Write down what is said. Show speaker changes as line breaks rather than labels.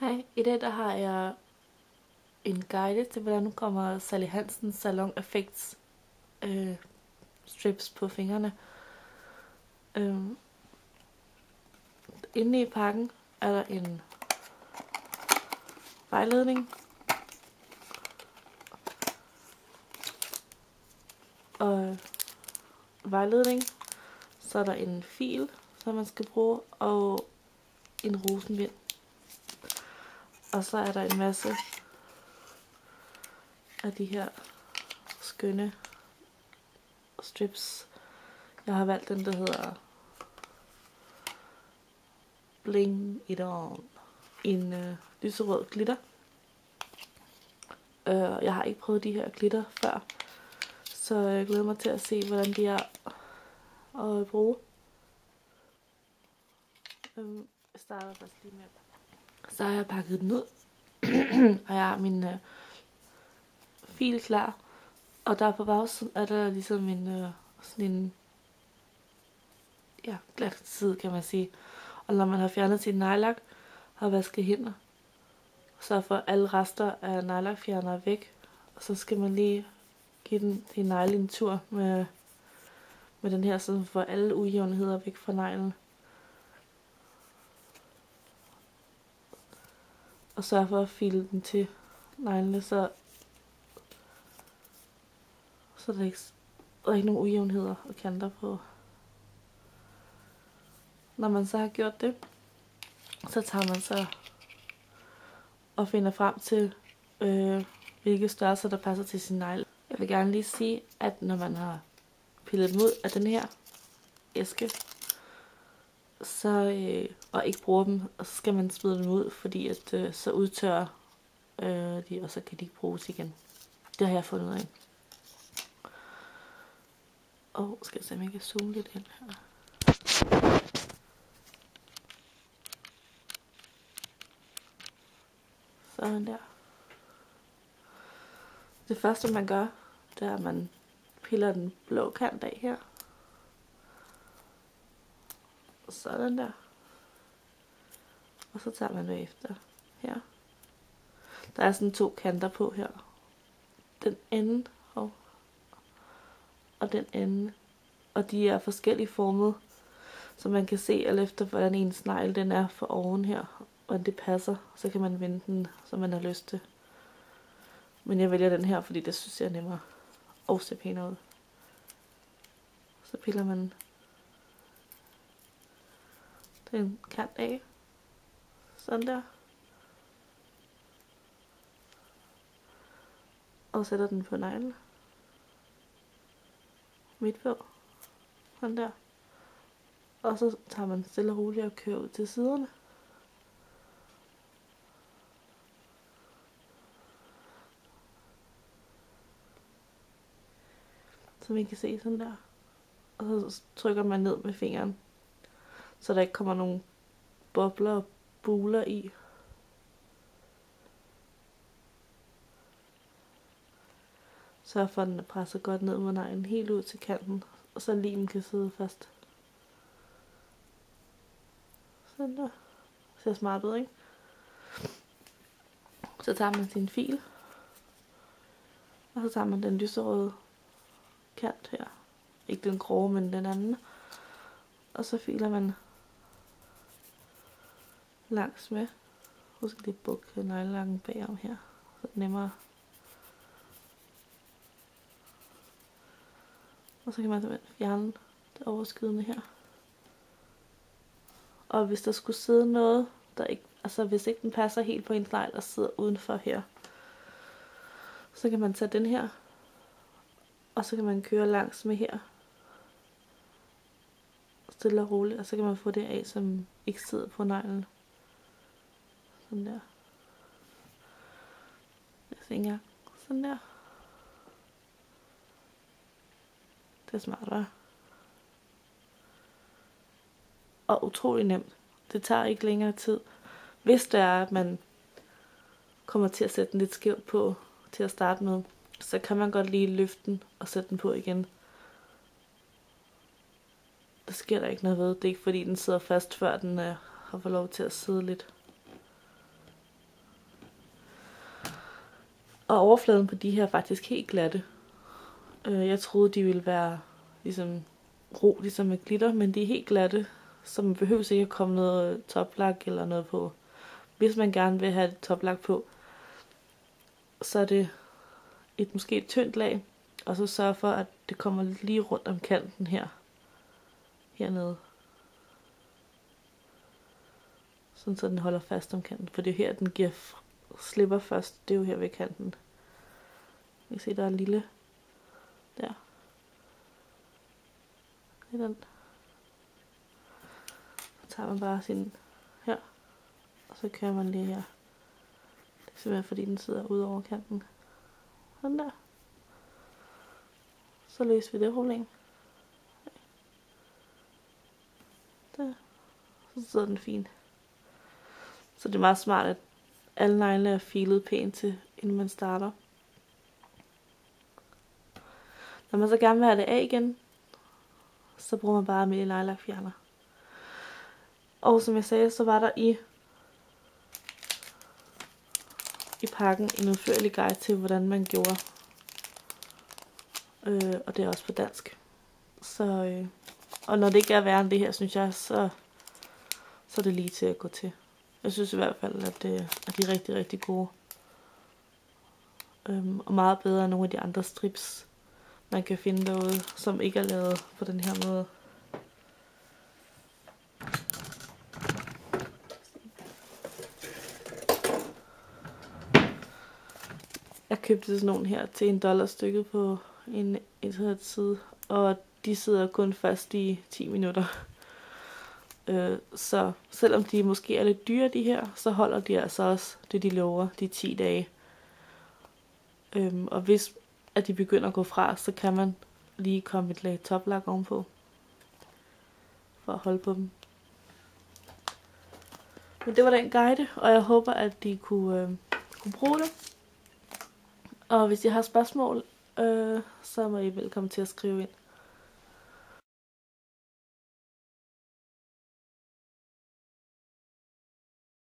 Hej, i dag der har jeg en guide til, hvordan nu kommer Sally Hansen Salon Effects strips på fingrene. Inde i pakken er der en vejledning og så er der en fil, som man skal bruge, og en rosenvind. Og så er der en masse af de her skønne strips. Jeg har valgt den, der hedder Bling It On. En lyserød glitter. Jeg har ikke prøvet de her glitter før, så jeg glæder mig til at se, hvordan de er at bruge. Jeg starter først lige med. Så har jeg pakket den ud, og jeg har min fil klar. Og der på bagsiden er der ligesom sådan en glat side, kan man sige. Og når man har fjernet sin nejlak og vasket hænder, så for alle rester af nejlakfjerner væk. Og så skal man lige give din negle en tur med den her, så får alle ujævnheder væk fra neglen. Og sørg for at file den til neglene, så der er ikke nogen ujævnheder og kanter på. Når man så har gjort det, så tager man så og finder frem til, hvilke størrelser der passer til sin negle. Jeg vil gerne lige sige, at når man har pillet dem ud af den her æske, og ikke bruger dem, og så skal man smide dem ud, fordi at så udtørrer de, og så kan de ikke bruges igen. Det har jeg fundet ud af. Og skal jeg se, om jeg kan zoome lidt ind her. Sådan der. Det første man gør, det er, at man piller den blå kant af her. Sådan der. Og så tager man bagefter her. Der er sådan 2 kanter på her. Den ende og den ende. Og de er forskelligt formet, så man kan se alt efter, hvordan ens negl den er for oven her. Og det passer, så kan man vende den, som man har lyst til. Men jeg vælger den her, fordi det synes jeg er nemmere og ser pænere ud. Så piller man den kant af. Sådan der. Og sætter den på neglen. Midt på. Sådan der. Og så tager man stille og roligt og kører ud til siderne. Som I kan se sådan der. Og så trykker man ned med fingeren, så der ikke kommer nogen bobler og buler i. Sørg for, at den presser godt ned med neglen helt ud til kanten, og så limen kan sidde fast. Sådan der. Ser smart ud, ikke? Så tager man sin fil, og så tager man den lyserøde kant her. Ikke den grove, men den anden. Og så filer man langs med. Husk lige at bukke neglelakken bagom her, så det er nemmere. Og så kan man simpelthen fjerne det overskydende her. Og hvis der skulle sidde noget, der ikke, altså hvis ikke den passer helt på en negl og sidder udenfor her, så kan man tage den her, og så kan man køre langs med her. Stille og roligt, og så kan man få det af, som ikke sidder på neglen. Sådan der. Jeg ser ikke engang. Sådan der. Det er smart, hva'? Og utrolig nemt. Det tager ikke længere tid. Hvis det er, at man kommer til at sætte den lidt skævt på til at starte med, så kan man godt lige løfte den og sætte den på igen. Der sker der ikke noget ved. Det er ikke fordi den sidder fast, før den har fået lov til at sidde lidt. Og overfladen på de her er faktisk helt glatte. Jeg troede, de ville være ligesom ro, ligesom med glitter, men de er helt glatte, så man behøver ikke at komme noget toplak eller noget på. Hvis man gerne vil have et toplak på, så er det måske et tyndt lag, og så sørge for, at det kommer lidt lige rundt om kanten her. Hernede. Sådan så den holder fast om kanten, for det er her, den slipper først. Det er jo her ved kanten. I kan se, der er en lille der. Det er den. Så tager man bare sin her, og så kører man lige her. Det er simpelthen fordi, den sidder ud over kanten. Sådan der. Så løser vi det problem. Der. Så sidder den fint. Så det er meget smart, at alle neglene er filet pænt til, inden man starter. Når man så gerne vil have det af igen, så bruger man bare almindelig neglelakfjerner. Og som jeg sagde, så var der i pakken en udførlig guide til, hvordan man gjorde. Og det er også på dansk. Så, og når det ikke er værre end det her, synes jeg, så er det lige til at gå til. Jeg synes i hvert fald, at de er rigtig, rigtig gode. Og meget bedre end nogle af de andre strips, man kan finde derude, som ikke er lavet på den her måde. Jeg købte sådan nogle her til $1 stykket på en internetside, og de sidder kun fast i 10 minutter. Så selvom de måske er lidt dyre, de her, så holder de altså også det, de lover, de 10 dage. Og hvis at de begynder at gå fra, så kan man lige komme et lag toplak ovenpå, for at holde på dem. Men det var den guide, og jeg håber, at de kunne bruge det. Og hvis I har spørgsmål, så må I velkommen til at skrive ind.